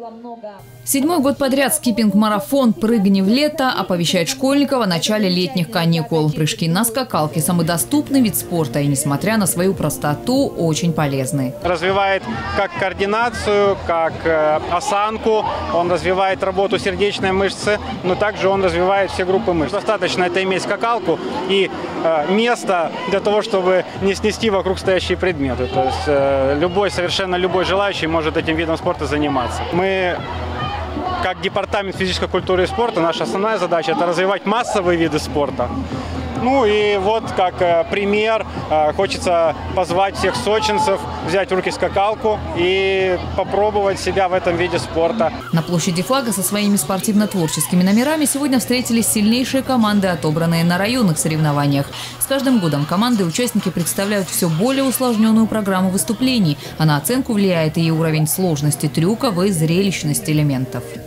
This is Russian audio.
Седьмой год подряд скиппинг-марафон «Прыгни в лето» оповещает школьников о начале летних каникул. Прыжки на скакалке – самый доступный вид спорта и, несмотря на свою простоту, очень полезный. Развивает как координацию, как осанку, он развивает работу сердечной мышцы, но также он развивает все группы мышц. Достаточно это иметь скакалку и место для того, чтобы не снести вокруг стоящие предметы. То есть совершенно любой желающий может этим видом спорта заниматься. Мы, как департамент физической культуры и спорта, наша основная задача – это развивать массовые виды спорта. Ну и вот как пример хочется позвать всех сочинцев взять в руки скакалку и попробовать себя в этом виде спорта. На площади Флага со своими спортивно-творческими номерами сегодня встретились сильнейшие команды, отобранные на районных соревнованиях. С каждым годом команды и участники представляют все более усложненную программу выступлений, а на оценку влияет и уровень сложности трюков и зрелищность элементов.